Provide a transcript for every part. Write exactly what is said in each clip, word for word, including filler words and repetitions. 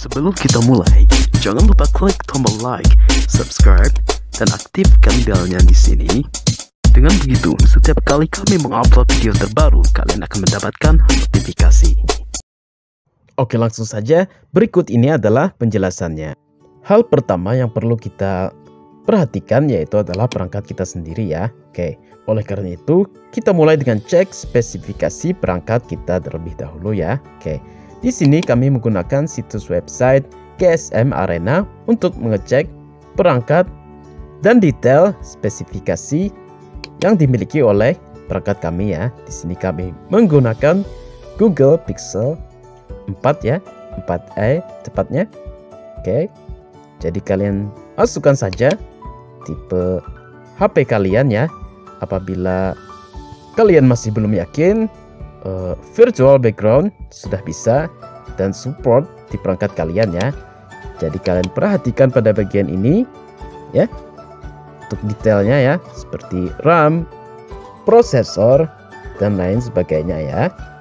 Sebelum kita mulai, jangan lupa klik tombol like, subscribe, dan aktifkan belnya di sini. Dengan begitu, setiap kali kami mengupload video terbaru, kalian akan mendapatkan notifikasi. Oke, langsung saja. Berikut ini adalah penjelasannya. Hal pertama yang perlu kita perhatikan yaitu adalah perangkat kita sendiri ya. Oke, oleh karena itu kita mulai dengan cek spesifikasi perangkat kita terlebih dahulu ya. Oke, di sini kami menggunakan situs website G S M Arena untuk mengecek perangkat dan detail spesifikasi yang dimiliki oleh perangkat kami ya. Di sini kami menggunakan Google Pixel empat ya, empat a tepatnya. Oke, jadi kalian masukkan saja tipe H P kalian ya. Apabila kalian masih belum yakin, uh, virtual background sudah bisa dan support di perangkat kalian ya. Jadi kalian perhatikan pada bagian ini ya, untuk detailnya ya, seperti RAM, prosesor, dan lain sebagainya ya.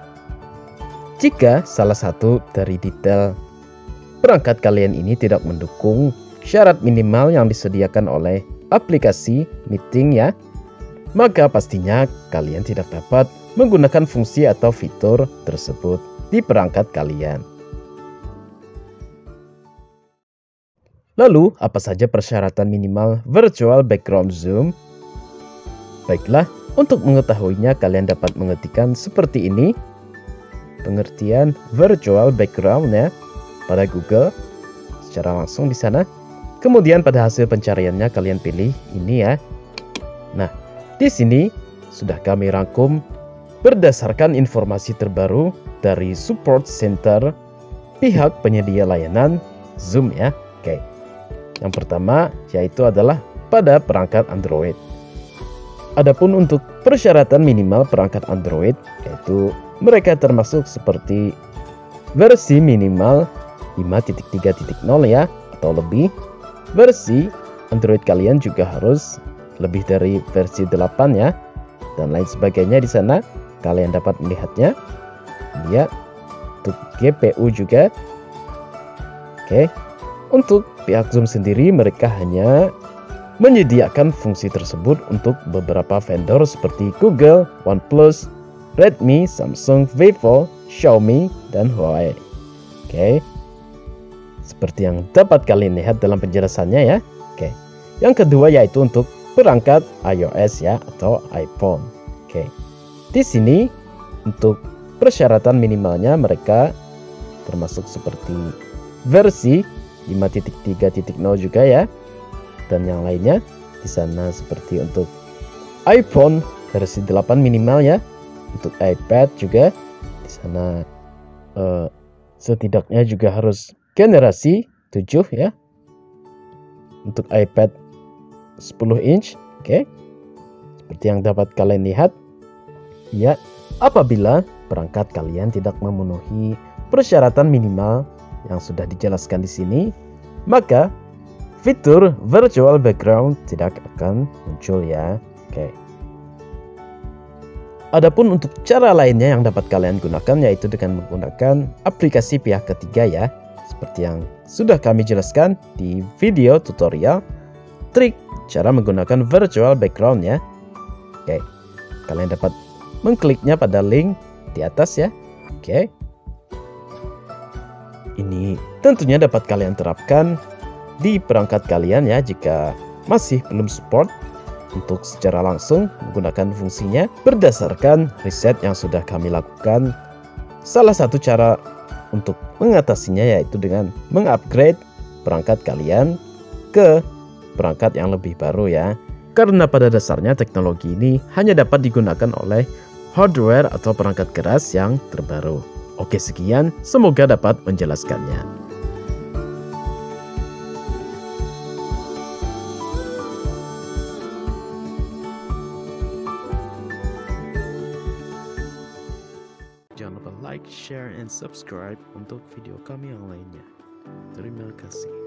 Jika salah satu dari detail perangkat kalian ini tidak mendukung syarat minimal yang disediakan oleh aplikasi meeting ya, maka pastinya kalian tidak dapat menggunakan fungsi atau fitur tersebut di perangkat kalian. Lalu, apa saja persyaratan minimal virtual background zoom? Baiklah, untuk mengetahuinya kalian dapat mengetikkan seperti ini, pengertian virtual background ya, pada Google secara langsung di sana. Kemudian pada hasil pencariannya kalian pilih ini ya. Nah, di sini sudah kami rangkum berdasarkan informasi terbaru dari support center pihak penyedia layanan Zoom ya. Oke. Yang pertama yaitu adalah pada perangkat Android. Adapun untuk persyaratan minimal perangkat Android yaitu mereka termasuk seperti versi minimal lima titik tiga titik nol ya atau lebih. Versi Android kalian juga harus lebih dari versi delapan ya, dan lain sebagainya di sana kalian dapat melihatnya. Ya, untuk G P U juga. Oke. Untuk pihak Zoom sendiri mereka hanya menyediakan fungsi tersebut untuk beberapa vendor seperti Google, OnePlus, Redmi, Samsung, Vivo, Xiaomi, dan Huawei. Oke. Seperti yang dapat kalian lihat dalam penjelasannya ya. Oke. Yang kedua yaitu untuk perangkat iOS ya atau iPhone. Oke. Di sini untuk persyaratan minimalnya mereka termasuk seperti versi lima titik tiga titik nol juga ya. Dan yang lainnya di sana seperti untuk iPhone versi delapan minimal ya. Untuk iPad juga di sana uh, setidaknya juga harus generasi tujuh ya. Untuk iPad sepuluh inch, oke. Okay. Seperti yang dapat kalian lihat. Ya, apabila perangkat kalian tidak memenuhi persyaratan minimal yang sudah dijelaskan di sini, maka fitur virtual background tidak akan muncul ya. Oke. Okay. Adapun untuk cara lainnya yang dapat kalian gunakan yaitu dengan menggunakan aplikasi pihak ketiga ya. Seperti yang sudah kami jelaskan di video tutorial trik cara menggunakan virtual background ya. Oke, kalian dapat mengkliknya pada link di atas ya. Oke, ini tentunya dapat kalian terapkan di perangkat kalian ya jika masih belum support untuk secara langsung menggunakan fungsinya. Berdasarkan riset yang sudah kami lakukan, salah satu cara untuk mengatasinya yaitu dengan mengupgrade perangkat kalian ke perangkat yang lebih baru ya. Karena pada dasarnya teknologi ini hanya dapat digunakan oleh hardware atau perangkat keras yang terbaru. Oke, sekian, semoga dapat menjelaskannya. Jangan lupa like, share, and subscribe untuk video kami yang lainnya. Terima kasih.